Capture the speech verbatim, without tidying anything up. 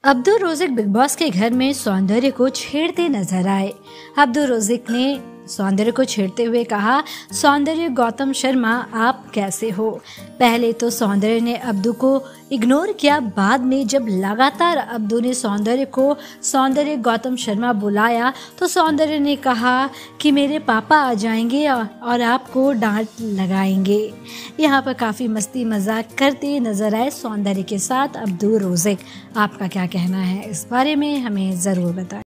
Abdul Rozik big boss के घर में सौंदर्य को छेड़ते नजर आए। अब्दुल रोज़िक ने सौंदर्य को छेड़ते हुए कहा, सौंदर्य गौतम शर्मा आप कैसे हो। पहले तो सौंदर्य ने अब्दू को इग्नोर किया, बाद में जब लगातार अब्दू ने सौंदर्य को सौंदर्य गौतम शर्मा बुलाया तो सौंदर्य ने कहा कि मेरे पापा आ जाएंगे और आपको डांट लगाएंगे। यहाँ पर काफ़ी मस्ती मजाक करते नजर आए सौंदर्य के साथ अब्दुल रोज़िक। आपका क्या कहना है इस बारे में, हमें ज़रूर बताएं।